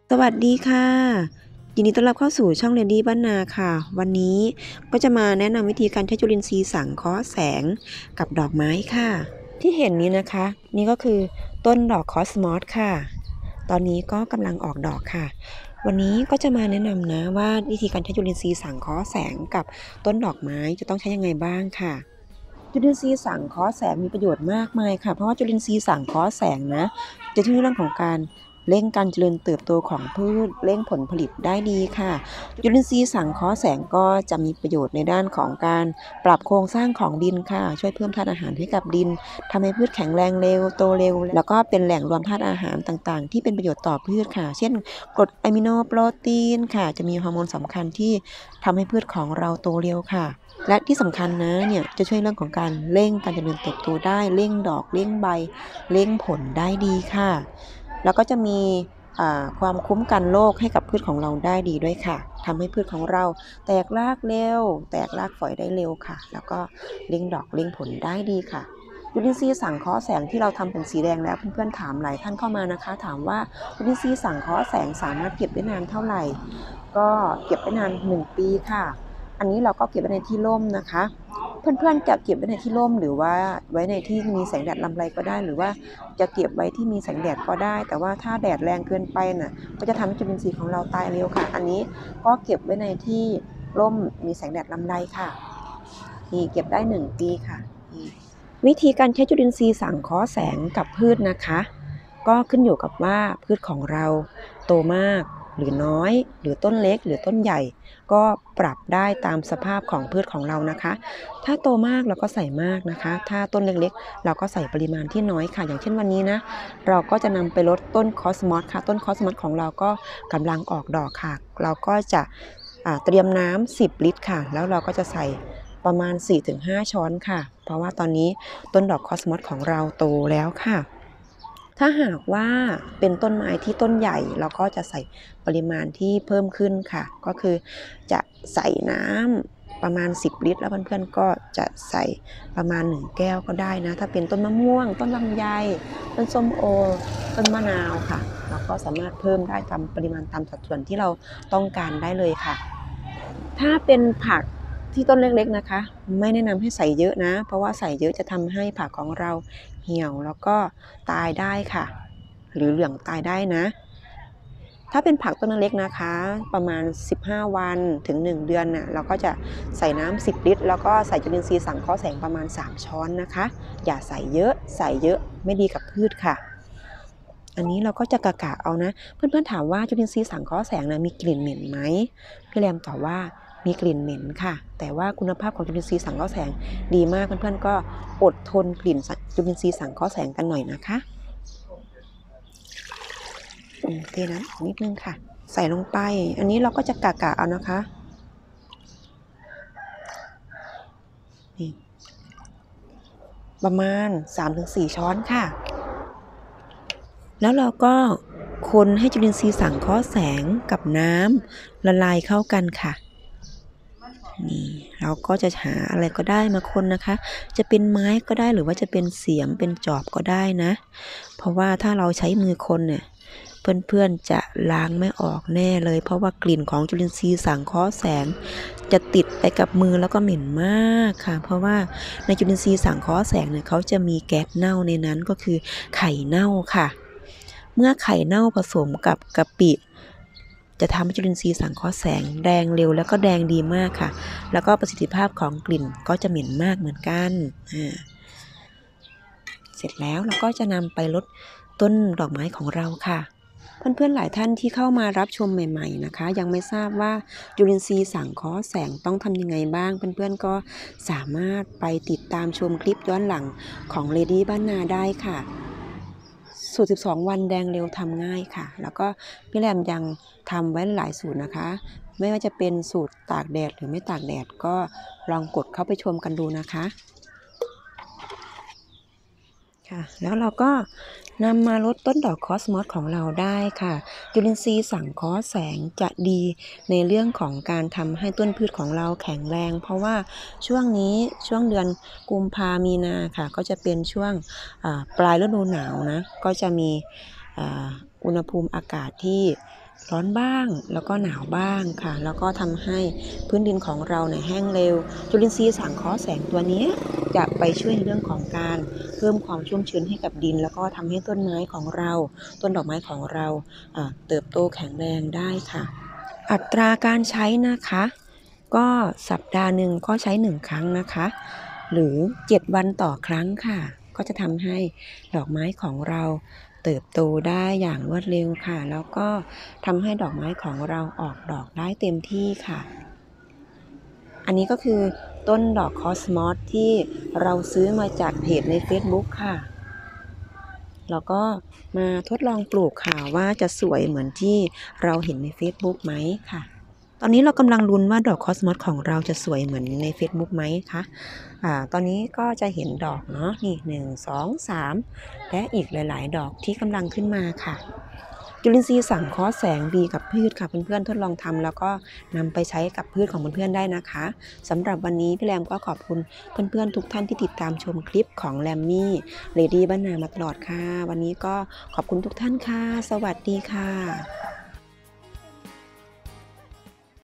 สวัสดีค่ะยินดีต้อนรับเข้าสู่ช่องเรนดี้บ้านนาค่ะวันนี้ก็จะมาแนะนำวิธีการใช้จุลินทรีย์สังเคราะห์แสงกับดอกไม้ค่ะที่เห็นนี้นะคะนี่ก็คือต้นดอกคอสมอสค่ะตอนนี้ก็กำลังออกดอกค่ะวันนี้ก็จะมาแนะนำนะว่าวิธีการใช้จุลินทรีย์สังเคราะห์แสงกับต้นดอกไม้จะต้องใช้ยังไงบ้างค่ะจุลินทรีย์สังเคราะห์แสงมีประโยชน์มากมายค่ะเพราะว่าจุลินทรีย์สังเคราะห์แสงนะจะช่วยเรื่องของการเร่งการเจริญเติบโตของพืชเร่งผลผลิตได้ดีค่ะจุลินทรีย์สังเคราะห์แสงก็จะมีประโยชน์ในด้านของการปรับโครงสร้างของดินค่ะช่วยเพิ่มธาตุอาหารให้กับดินทำให้พืชแข็งแรงเร็วโตเร็วแล้วก็เป็นแหล่งรวมธาตุอาหารต่างๆที่เป็นประโยชน์ต่อพืชค่ะเช่นกรดอะมิโนโปรตีนค่ะจะมีฮอร์โมนสำคัญที่ทำให้พืชของเราโตเร็วค่ะและที่สำคัญนะเนี่ยจะช่วยเรื่องของการเร่งการเจริญเติบโตได้เร่งดอกเร่งใบเร่งผลได้ดีค่ะแล้วก็จะมีความคุ้มกันโรคให้กับพืชของเราได้ดีด้วยค่ะทำให้พืชของเราแตกรากเร็วแตกรากฝอยได้เร็วค่ะแล้วก็เร่งดอกเร่งผลได้ดีค่ะจุลินทรีย์สังเคราะห์แสงที่เราทำเป็นสีแดงแล้วเพื่อนๆถามหลายท่านเข้ามานะคะถามว่าจุลินทรีย์สังเคราะห์แสงสามารถเก็บได้นานเท่าไหร่ก็เก็บได้นาน1 ปีค่ะอันนี้เราก็เก็บไว้ในที่ร่มนะคะเพื่อนๆจะเก็บไว้ในที่ร่มหรือว่าไว้ในที่มีแสงแดดลำไรก็ได้หรือว่าจะเก็บไว้ที่มีแสงแดดก็ได้แต่ว่าถ้าแดดแรงเกินไปน่ะก็จะทำให้จุลินทรีย์ของเราตายเร็วค่ะอันนี้ก็เก็บไว้ในที่ร่มมีแสงแดดลำไรค่ะนี่เก็บได้1 ปีค่ะวิธีการใช้จุลินทรีย์สังเคราะห์แสงกับพืชนะคะก็ขึ้นอยู่กับว่าพืชของเราโตมากหรือน้อยหรือต้นเล็กหรือต้นใหญ่ก็ปรับได้ตามสภาพของพืชของเรานะคะถ้าโตมากเราก็ใส่มากนะคะถ้าต้นเล็กๆเราก็ใส่ปริมาณที่น้อยค่ะอย่างเช่นวันนี้นะเราก็จะนำไปลดต้นคอสมอสค่ะต้นคอสมอสของเราก็กำลังออกดอกค่ะเราก็จะเตรียมน้ำ10 ลิตรค่ะแล้วเราก็จะใส่ประมาณ 4-5 ช้อนค่ะเพราะว่าตอนนี้ต้นดอกคอสมอสของเราโตแล้วค่ะถ้าหากว่าเป็นต้นไม้ที่ต้นใหญ่เราก็จะใส่ปริมาณที่เพิ่มขึ้นค่ะก็คือจะใส่น้ำประมาณ10 ลิตรแล้วเพื่อนๆก็จะใส่ประมาณ1 แก้วก็ได้นะถ้าเป็นต้นมะม่วงต้นลำไยต้นส้มโอต้นมะนาวค่ะเราก็สามารถเพิ่มได้ตามปริมาณตามสัดส่วนที่เราต้องการได้เลยค่ะถ้าเป็นผักที่ต้นเล็กๆนะคะไม่แนะนำให้ใส่เยอะนะเพราะว่าใส่เยอะจะทำให้ผักของเราเหี่ยวแล้วก็ตายได้ค่ะหรือเหลืองตายได้นะถ้าเป็นผักต้นเล็กนะคะประมาณ15 วันถึง1 เดือนน่ะเราก็จะใส่น้ำ10 ลิตรแล้วก็ใส่จุลินทรีย์สังเคราะห์แสงประมาณ3 ช้อนนะคะอย่าใส่เยอะไม่ดีกับพืชค่ะอันนี้เราก็จะกะเอานะเพื่อนๆถามว่าจุลินทรีย์สังเคราะห์แสงนะมีกลิ่นเหม็นไหมพี่แรมตอบว่ามีกลิ่นเหม็นค่ะแต่ว่าคุณภาพของจุลินทรีย์สังเคราะห์แสงดีมากเพื่อนๆก็อดทนกลิ่นจุลินทรีย์สังเคราะห์แสงกันหน่อยนะคะเทน้ำนิดนึงค่ะใส่ลงไปอันนี้เราก็จะกะเอานะคะนี่ประมาณ 3-4 ช้อนค่ะแล้วเราก็คนให้จุลินทรีย์สังเคราะห์แสงกับน้ำละลายเข้ากันค่ะนี่เราก็จะหาอะไรก็ได้มาคนนะคะจะเป็นไม้ก็ได้หรือว่าจะเป็นเสียมเป็นจอบก็ได้นะเพราะว่าถ้าเราใช้มือคนเนี่ยเพื่อนๆจะล้างไม่ออกแน่เลยเพราะว่ากลิ่นของจุลินทรีย์สังเคราะห์แสงจะติดไปกับมือแล้วก็เหม็นมากค่ะเพราะว่าในจุลินทรีย์สังเคราะห์แสงเนี่ยเขาจะมีแก๊สเน่าในนั้นก็คือไข่เน่าค่ะเมื่อไข่เน่าผสมกับกะปิจะทำให้จุลินทรีย์สังเคราะห์แสงแดงเร็วแล้วก็แดงดีมากค่ะแล้วก็ประสิทธิภาพของกลิ่นก็จะเหม็นมากเหมือนกันเสร็จแล้วเราก็จะนำไปลดต้นดอกไม้ของเราค่ะเพื่อนๆหลายท่านที่เข้ามารับชมใหม่ๆนะคะยังไม่ทราบว่าจุลินทรีย์สังเคราะห์แสงต้องทำยังไงบ้างเพื่อนๆก็สามารถไปติดตามชมคลิปย้อนหลังของ Lady บ้านนาได้ค่ะสูตร12 วันแดงเร็วทำง่ายค่ะแล้วก็พี่แรมยังทำไว้หลายสูตรนะคะไม่ว่าจะเป็นสูตรตากแดดหรือไม่ตากแดดก็ลองกดเข้าไปชมกันดูนะคะค่ะแล้วเราก็นำมาลดต้นดอกคอสมอสของเราได้ค่ะจุลินทรีย์สังเคราะห์แสงจะดีในเรื่องของการทำให้ต้นพืชของเราแข็งแรงเพราะว่าช่วงนี้ช่วงเดือนกุมภามีนาค่ะก็จะเป็นช่วงปลายฤดูหนาวนะก็จะมีอุณหภูมิอากาศที่ร้อนบ้างแล้วก็หนาวบ้างค่ะแล้วก็ทำให้พื้นดินของเราเนี่ยแห้งเร็วจุลินทรีย์สังเคราะห์แสงตัวนี้จะไปช่วยในเรื่องของการเพิ่มความชุ่มชื้นให้กับดินแล้วก็ทำให้ต้นไม้ของเราต้นดอกไม้ของเราเติบโตแข็งแรงได้ค่ะอัตราการใช้นะคะก็สัปดาห์หนึ่งก็ใช้1ครั้งนะคะหรือ7วันต่อครั้งค่ะก็จะทำให้ดอกไม้ของเราเติบโตได้อย่างรวดเร็วค่ะแล้วก็ทำให้ดอกไม้ของเราออกดอกได้เต็มที่ค่ะอันนี้ก็คือต้นดอกคอสมอสที่เราซื้อมาจากเพจใน Facebook ค่ะแล้วก็มาทดลองปลูกค่ะว่าจะสวยเหมือนที่เราเห็นใน Facebook ไหมค่ะตอนนี้เรากำลังลุ้นว่าดอกคอสมอสของเราจะสวยเหมือนใน Facebook ไหมคะตอนนี้ก็จะเห็นดอกเนาะนี่1 2 3และอีกหลายๆดอกที่กำลังขึ้นมาค่ะจุลินทรีย์สังเคราะห์แสงดีกับพืชค่ะเพื่อนๆทดลองทำแล้วก็นำไปใช้กับพืชของเพื่อนๆได้นะคะสำหรับวันนี้พี่แรมก็ขอบคุณเพื่อนๆทุกท่านที่ติดตามชมคลิปของแรมมี่เลดี้บ้านนามาตลอดค่ะวันนี้ก็ขอบคุณทุกท่านค่ะสวัสดีค่ะ